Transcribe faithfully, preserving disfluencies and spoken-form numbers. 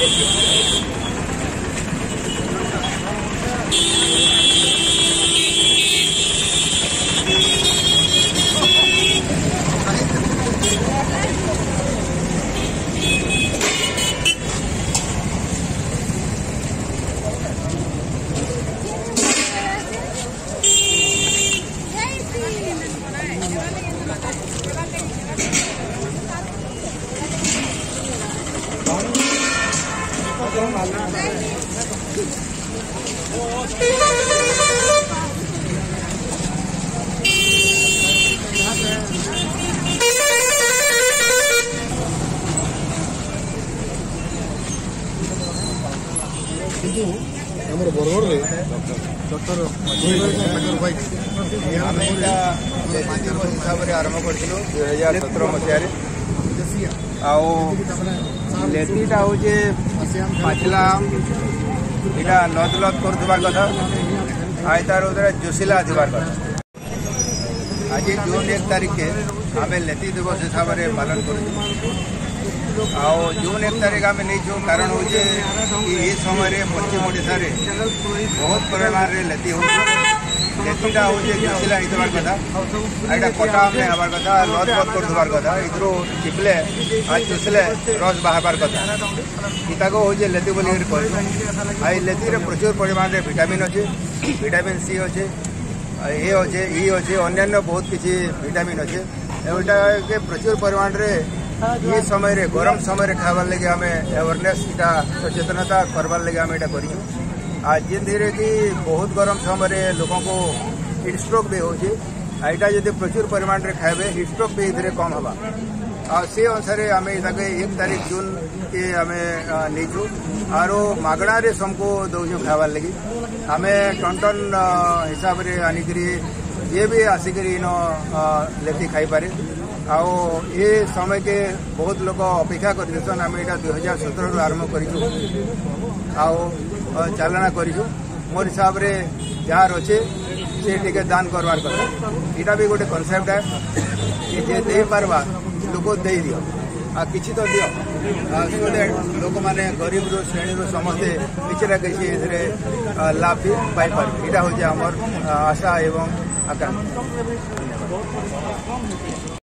ଆମର ବରଗଡ଼ରେ ଡକ୍ଟର ଆମେ ଏଇଟା ହିସାବରେ ଆରମ୍ଭ କରିଥିଲୁ ଦୁଇ ହଜାର ସତର ମସିହାରେ। ଆଉ ଲେଥିଟା ହଉଛି ପାଚିଲା ଏଇଟା ଲଦ ଲଦ କରୁଥିବାର କଥା, ଆଉ ତାର ଉଦରେ ଜୋସିଲା ଥିବାର କଥା। ଆଜି ଜୁନ୍ ଏକ ତାରିଖରେ ଆମେ ଲେଥି ଦିବସ ହିସାବରେ ପାଳନ କରୁଛୁ। ଆଉ ଜୁନ୍ ଏକ ତାରିଖ ଆମେ ନେଇଛୁ କାରଣ ହଉଛି କି ଏ ସମୟରେ ପଶ୍ଚିମ ଓଡ଼ିଶାରେ ବହୁତ ପରିମାଣରେ ଲେଥି ହେଉଛି। ଲେଥିଟା ହଉଛି ଜୋସିଲା ହେଇଥିବାର କଥା, ଏଇଟା କଟା ଆମେ ହେବାର କଥା, ଲଦ ଲଦ କରୁଥିବାର କଥା। ଏଥିରୁ ଚିପିଲେ ଆଉ ଚୁଷିଲେ ରସ ବାହାରବାର କଥା। ଏଟାକୁ ହଉଛି ଲେଥି ବୋଲିକରି କହିଛୁ। ଆଉ ଏ ଲେଥିରେ ପ୍ରଚୁର ପରିମାଣରେ ଭିଟାମିନ୍ ଅଛି, ଭିଟାମିନ୍ ସି ଅଛି, ଏ ଅଛେ ଇ ଅଛେ, ଅନ୍ୟାନ୍ୟ ବହୁତ କିଛି ଭିଟାମିନ୍ ଅଛେ। ଏଇଟାକେ ପ୍ରଚୁର ପରିମାଣରେ ये समय रे गरम समय रे खाबार लगे आम अवेयरनेस इटा सचेतनता करवार लगे आम इटा करूँ। आज जिन धीरे कि बहुत गरम समय रे लोगों को हिट स्ट्रोक भी होची, आईटा जब प्रचुर परिमाण रे खाइबे हिट स्ट्रोक भी इधरे कम हवा। आ से अनुसार आम इताके एक तारीख जून के आम नहींचु आर मागणा रे सबको दौचु खाबार लगी। आम टन टन हिसाब से आनिकी ये भी आसिकी इन लेथि खाई पारे। आओ ये समय के बहुत लोग अपेक्षा कर आम यहाँ दुई हजार सतर रु आरंभ करूँ चालना करूँ। मोर हिसाब से जार अच्छे से टे दान करवार कथा। यहाँ भी गोटे कनसेप्ट है कि जे दे पार्बा लोक दे दियो आ किछि तो दियो सो दैट लोक माने गरीब रो श्रेणी रो समस्ते किछि ना किछि लाभ भी पाई पार। यहाँ हूँ आमर आशा एवं आकांक्षा।